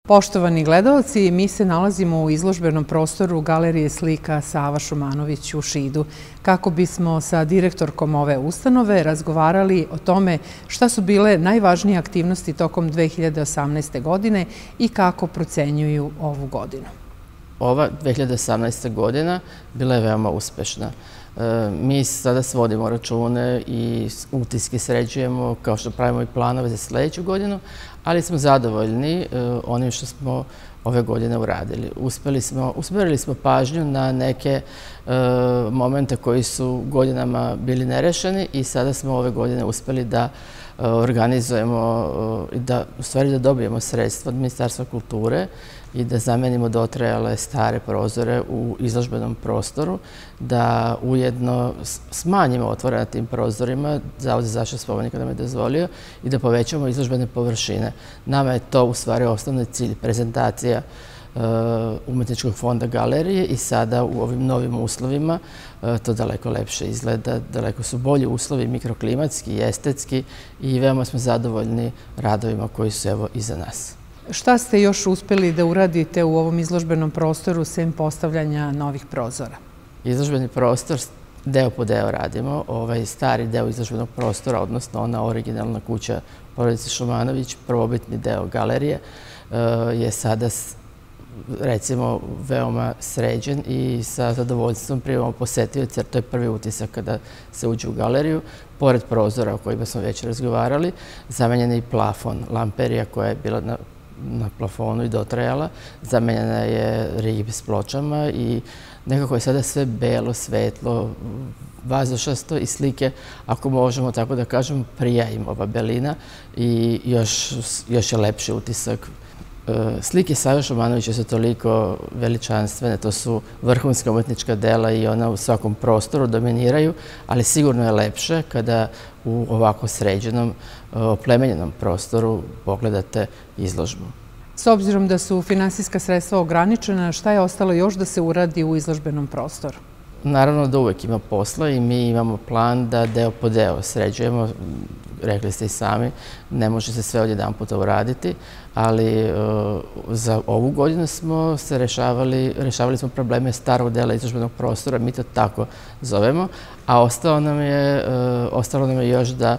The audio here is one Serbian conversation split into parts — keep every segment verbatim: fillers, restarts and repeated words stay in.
Poštovani gledaoci, mi se nalazimo u izložbenom prostoru Galerije slika Sava Šumanović u Šidu, kako bismo sa direktorkom ove ustanove razgovarali o tome šta su bile najvažnije aktivnosti tokom dve hiljade osamnaeste. godine i kako procenjuju ovu godinu. Ova dve hiljade osamnaesta. godina bila je veoma uspešna. Mi sada svodimo račune i utiske sređujemo, kao što pravimo i planove za sledeću godinu, ali smo zadovoljni onim što smo ove godine uradili. Uspeli smo, usmerili smo pažnju na neke momente koji su godinama bili nerešeni i sada smo ove godine uspeli da organizujemo i da, u stvari da dobijemo sredstva od Ministarstva kulture i da zamenimo dotrajale stare prozore u izložbenom prostoru, da ujedno smanjimo otvore na tim prozorima, Zavod za zaštitu spomenika nam je dozvolio, i da povećamo izložbene površine. Nama je to u stvari osnovni cilj, prezentacija Umetničkog fonda galerije, i sada u ovim novim uslovima to daleko lepše izgleda, daleko su bolji uslovi mikroklimatski i estetski i veoma smo zadovoljni radovima koji su evo iza nas. Šta ste još uspeli da uradite u ovom izložbenom prostoru sem postavljanja novih prozora? Izložbeni prostor deo po deo radimo. Ovaj stari deo izložbenog prostora, odnosno ona originalna kuća porodice Šumanović, prvobitni deo galerije, je sada recimo veoma sređen i sa zadovoljstvom primamo posetioce, jer to je prvi utisak kada se uđe u galeriju. Pored prozora o kojima smo već razgovarali, zamenjen je i plafon, lamperija koja je bila na na plafonu i dotrajala, zamenjena je rib s pločama i nekako je sada sve belo, svetlo, vazdušasto i slike, ako možemo tako da kažemo, prija im ova belina i još, još je lepši utisak. Slike Save Šumanovića su toliko veličanstvene, to su vrhunska umetnička dela i ona u svakom prostoru dominiraju, ali sigurno je lepše kada u ovako sređenom, oplemenjenom prostoru pogledate izložbu. S obzirom da su finansijska sredstva ograničena, šta je ostalo još da se uradi u izložbenom prostoru? Naravno da uvek ima posla i mi imamo plan da deo po deo sređujemo. Rekli ste i sami, ne može se sve odjedan puta uraditi, ali za ovu godinu smo se rešavali, rešavali smo probleme starog dela izložbenog prostora, mi to tako zovemo, a ostalo nam je, ostalo nam je još da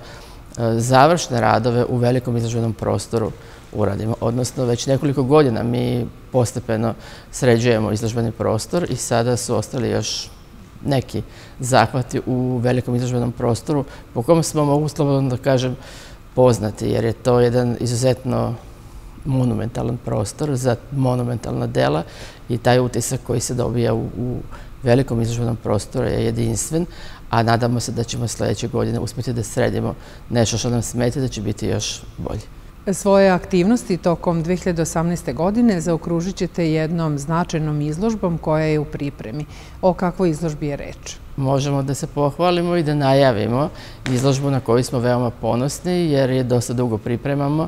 završne radove u velikom izložbenom prostoru uradimo. Odnosno, već nekoliko godina mi postepeno sređujemo izložbeni prostor i sada su ostali još neki zahvati u velikom izložbenom prostoru po kom smo, mogu slobodno da kažem, poznati, jer je to jedan izuzetno monumentalan prostor za monumentalna dela i taj utisak koji se dobija u velikom izložbenom prostoru je jedinstven, a nadamo se da ćemo sledeće godine uspeti da sredimo nešto što nam smeta, da će biti još bolje. Svoje aktivnosti tokom dve hiljade osamnaeste. godine zaokružit ćete jednom značajnom izložbom koja je u pripremi. O kakvoj izložbi je reč? Možemo da se pohvalimo i da najavimo izložbu na koju smo veoma ponosni, jer je dosta dugo pripremamo.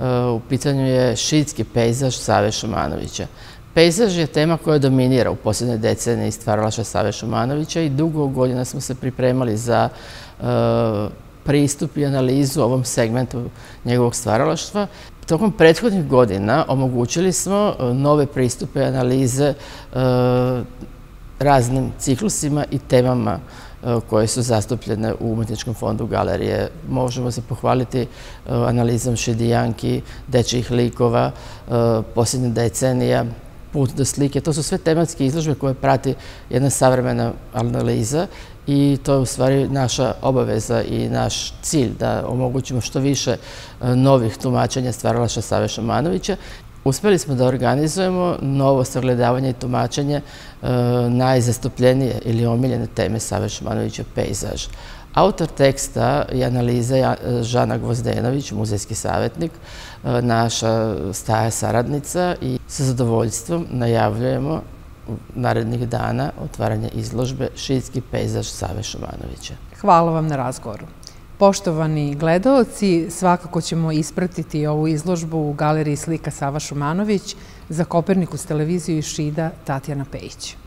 U pitanju je šidski pejzaž Save Šumanovića. Pejzaž je tema koja dominira u posljednjoj deceniji stvaralaštva Save Šumanovića i dugo godina smo se pripremali za pristup i analizu ovom segmentu njegovog stvaralaštva. Tokom prethodnih godina omogućili smo nove pristupe i analize raznim ciklusima i temama koje su zastupljene u Umetničkom fondu galerije. Možemo se pohvaliti analizom šidijanki, dečijih likova, posljednja decenija, put do slike. To su sve tematske izložbe koje prati jedna savremena analiza i to je u stvari naša obaveza i naš cilj da omogućimo što više novih tumačenja stvaralaštva Save Šumanovića. Uspeli smo da organizujemo novo sagledavanje i tumačenje najzastupljenije ili omiljene teme Save Šumanovića, pejzaž. Autor teksta i analize je Žana Gvozdenović, muzejski savjetnik, naša staja saradnica, i sa zadovoljstvom najavljujemo narednih dana otvaranje izložbe Šidski pejzaž Save Šumanovića. Hvala vam na razgovoru. Poštovani gledaoci, svakako ćemo ispratiti ovu izložbu u Galeriji slika Sava Šumanović. Za Kopernikus televiziju iz Šida, Tatjana Pejić.